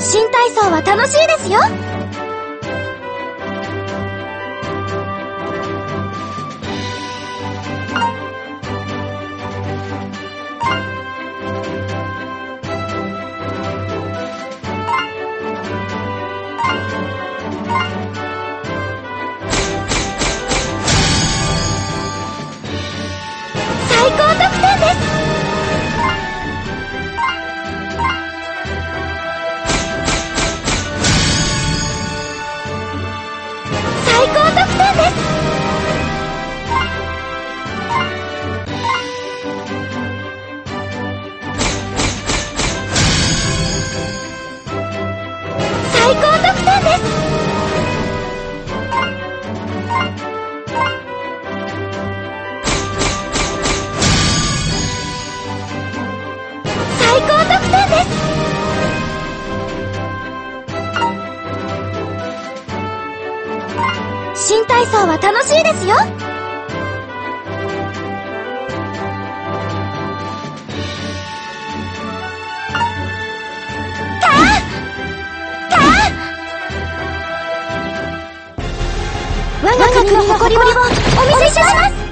新体操は楽しいですよ。最高得点です。最高得点です。最高得点です。最高得点です。新体操は楽しいですよ。我が国の誇りをお見せします。